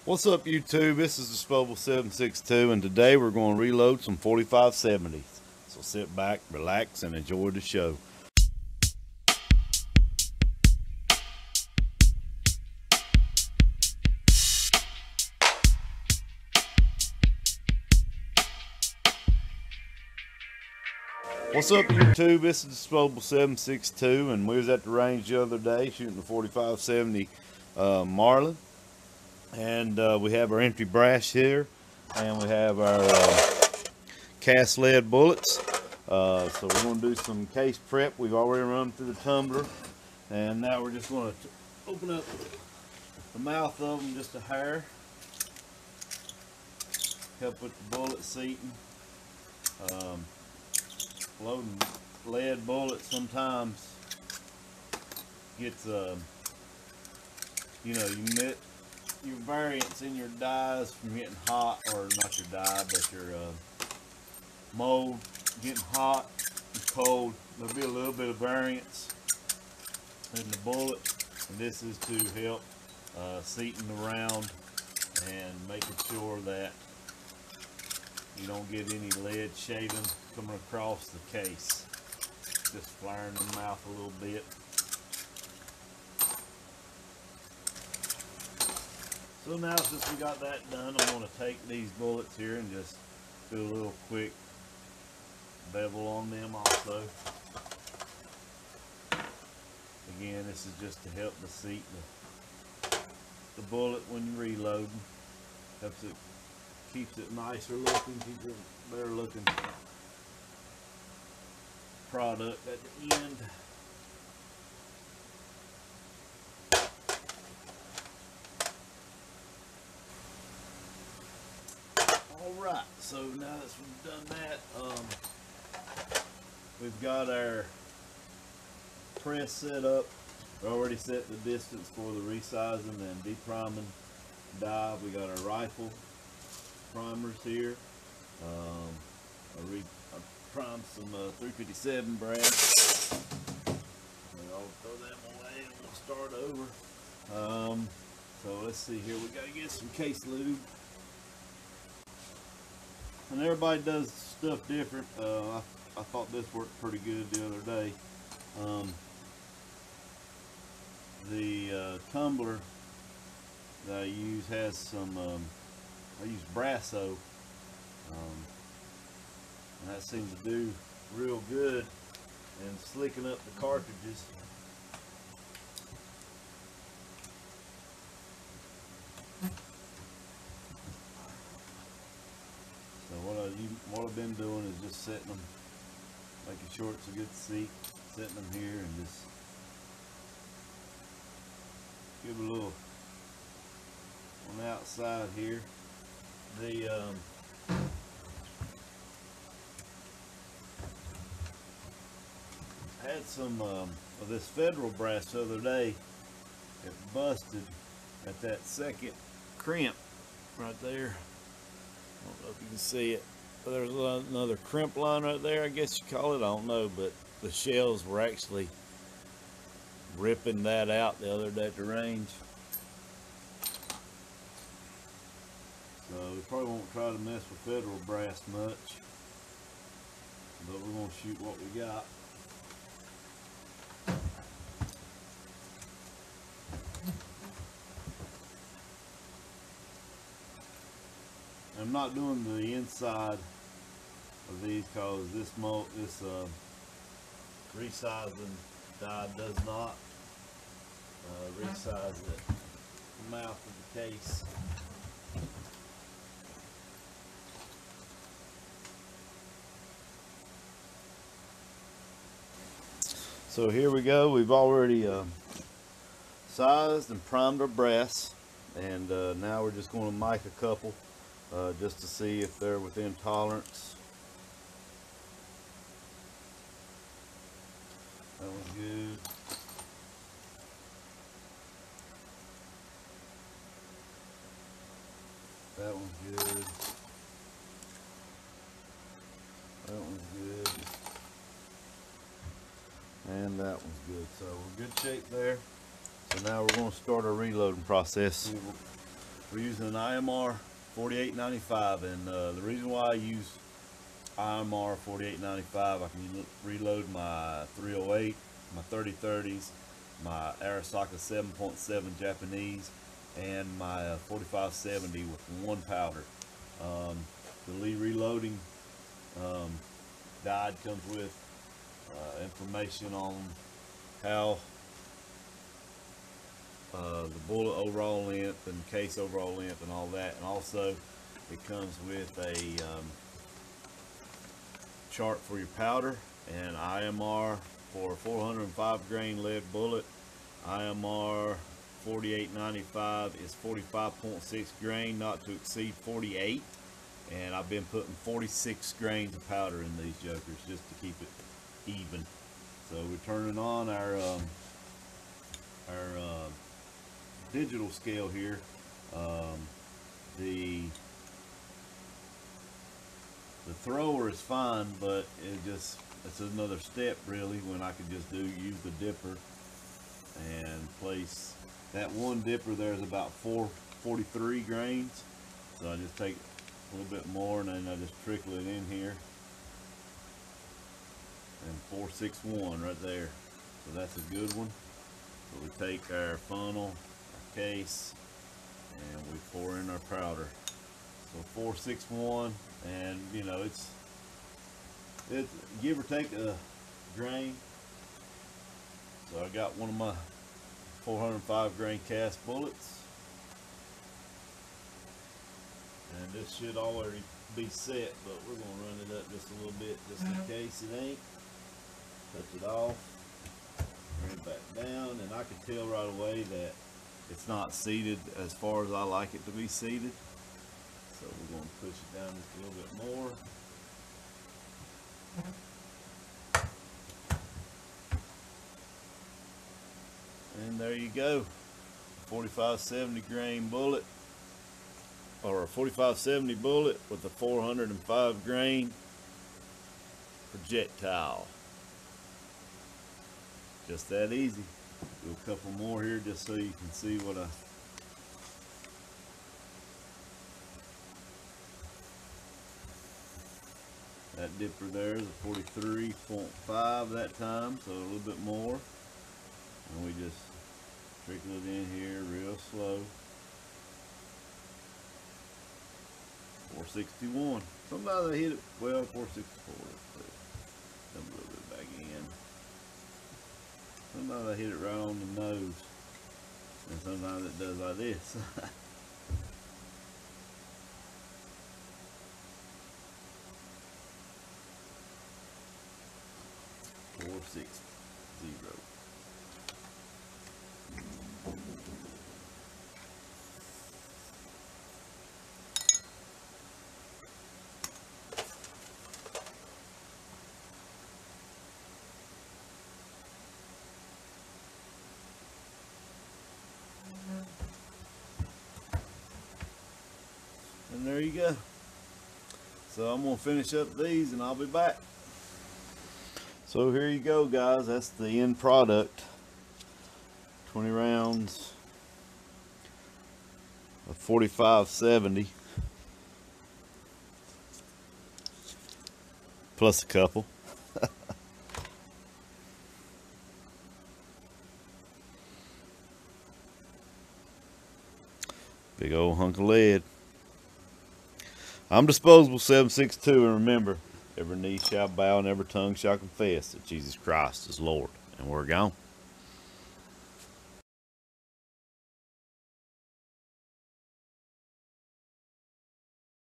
What's up, YouTube? This is Disposable 762, and today we're going to reload some 4570s. So sit back, relax, and enjoy the show. What's up, YouTube? This is Disposable 762, and we was at the range the other day shooting the 4570 Marlin. And we have our empty brass here, and we have our cast lead bullets. So we're going to do some case prep. We've already run through the tumbler, and now we're just going to open up the mouth of them just a hair, help with the bullet seating. Loading lead bullets sometimes gets you get your variance in your dies from getting hot, or not your die, but your mold getting hot and cold. There'll be a little bit of variance in the bullet, and this is to help seating the round and making sure that you don't get any lead shaving coming across the case. Just flaring the mouth a little bit. So now, since we got that done, I'm going to take these bullets here and just do a little quick bevel on them also. Again, this is just to help to seat the bullet when you're reloading. Helps it, keeps it nicer looking, keeps it better looking product at the end. Alright, so now that we've done that, we've got our press set up. We already set the distance for the resizing and depriming die. We got our rifle primers here. I primed some 357 brass. I'll throw them away and we'll start over. So let's see here. We gotta get some case lube. And everybody does stuff different. I thought this worked pretty good the other day. The tumbler that I use has some, I use Brasso, and that seems to do real good in slicking up the cartridges. So what I've been doing is just setting them, making sure it's a good seat, setting them here, and just give a little on the outside here. The I had some of this federal brass the other day. It busted at that second crimp right there. I don't know if you can see it, but there's another crimp line right there, I guess you call it. I don't know, but the shells were actually ripping that out the other day at the range. So we probably won't try to mess with federal brass much, but we're going to shoot what we got. I'm not doing the inside of these because this resizing die does not resize the mouth of the case. So here we go. We've already sized and primed our brass, and now we're just going to mic a couple just to see if they're within tolerance. That one's good. That one's good. That one's good. And that one's good. So we're in good shape there. So now we're going to start our reloading process. we're using an IMR 4895, and the reason why I use IMR 4895, I can reload my 308, my 3030s, my Arasaka 7.7 Japanese, and my 4570 with one powder. The reloading guide comes with information on how the bullet overall length and case overall length and all that, and also it comes with a chart for your powder and IMR for 405 grain lead bullet. IMR 4895 is 45.6 grain, not to exceed 48, and I've been putting 46 grains of powder in these jokers just to keep it even. So we're turning on our digital scale here. The thrower is fine, but it's another step really when I could just use the dipper and place that one dipper. There's about 443 grains, so I just take a little bit more and then I just trickle it in here, and 461 right there, so that's a good one. So we take our funnel, our case, and we pour in our powder. So 461, and you know it's give or take a grain. So I got one of my 405 grain cast bullets, and this should already be set, but we're gonna run it up just a little bit just in case it ain't. Touch it off, bring it back down, and I can tell right away that it's not seated as far as I like it to be seated. So we're going to push it down just a little bit more. And there you go. 4570 grain bullet, or a 4570 bullet with a 405 grain projectile. Just that easy. Do a couple more here just so you can see what that dipper there is a 43.5 that time, so a little bit more, and we just trickle it in here real slow. 461. Sometimes I hit it, well, 464. Come a little bit back in. Sometimes I hit it right on the nose, and sometimes it does like this. 460. And there you go. So I'm gonna finish up these and I'll be back. So here you go, guys. That's the end product. 20 rounds of 4570 plus a couple. Big old hunk of lead. I'm disposable 762, and remember, every knee shall bow and every tongue shall confess that Jesus Christ is Lord. And we're gone.